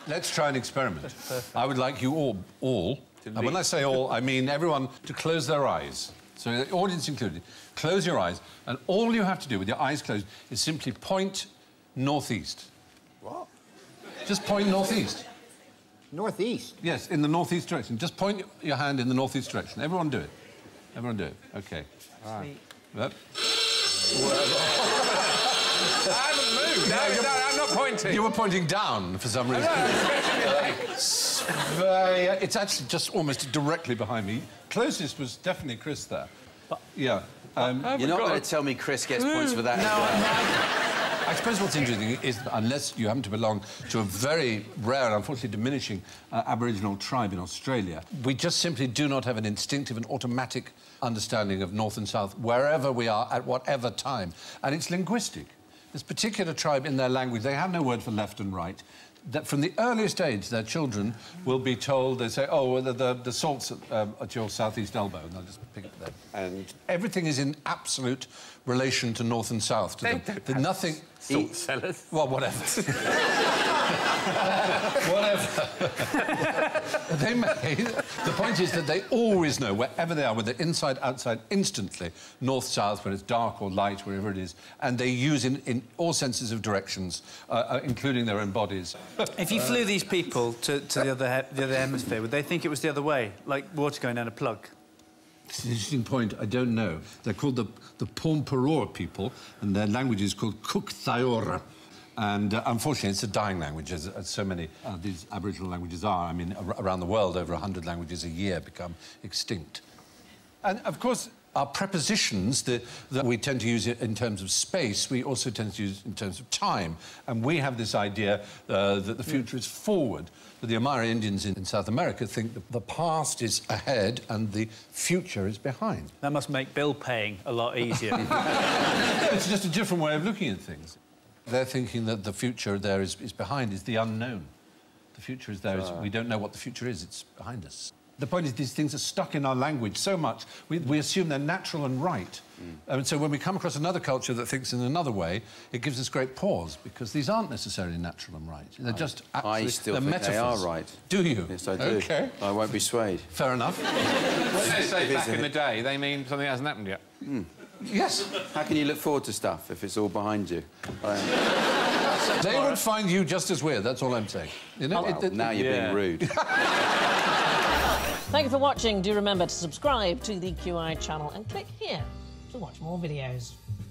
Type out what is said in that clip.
Let's try an experiment. I would like you all, and when I say all, I mean everyone, to close their eyes. So the audience included. Close your eyes, and all you have to do with your eyes closed is simply point northeast. What? Just point northeast. Northeast? Yes, in the northeast direction. Just point your hand in the northeast direction. Everyone do it. Everyone do it. OK. All right. Yep. I haven't moved. No, I'm not pointing. You were pointing down for some reason. It's actually just almost directly behind me. Closest was definitely Chris there. Yeah. You're not going to tell me Chris gets points for that. No, I suppose what's interesting is that unless you happen to belong to a very rare and unfortunately diminishing Aboriginal tribe in Australia, we just simply do not have an instinctive and automatic understanding of north and south wherever we are at whatever time. And it's linguistic. This particular tribe, in their language, they have no word for left and right. That from the earliest age, their children will be told, they say, oh, well, the salt's at your southeast elbow, and they'll just pick it there. And everything is in absolute relation to north and south. To them. Nothing... Salt cellars? Well, whatever. Whatever. The point is that they always know, wherever they are, whether inside, outside, instantly, north, south, when it's dark or light, wherever it is, and they use in all senses of directions, including their own bodies. If you flew these people to the other hemisphere, would they think it was the other way, like water going down a plug? It's an interesting point. I don't know. They're called the Pomperour people, and their language is called Cook Thaora. And unfortunately, it's a dying language, as so many these Aboriginal languages are. I mean, around the world, over 100 languages a year become extinct. And, of course, our prepositions that we tend to use in terms of space, we also tend to use in terms of time. And we have this idea that the future is forward. But the Amara Indians in South America think that the past is ahead and the future is behind. That must make bill paying a lot easier. It's just a different way of looking at things. They're thinking that the future there is behind, is the unknown. The future is there, we don't know what the future is, it's behind us. The point is, these things are stuck in our language so much, we assume they're natural and right. And so when we come across another culture that thinks in another way, it gives us great pause, because these aren't necessarily natural and right. They're just I still think metaphors. they are right. Do you? Yes, I do. OK. I won't be swayed. Fair enough. When they say back in the day, they mean something hasn't happened yet. Yes. How can you look forward to stuff if it's all behind you? They would find you just as weird, that's all I'm saying. You know, well, now you're being rude. Thank you for watching. Do remember to subscribe to the QI channel and click here to watch more videos.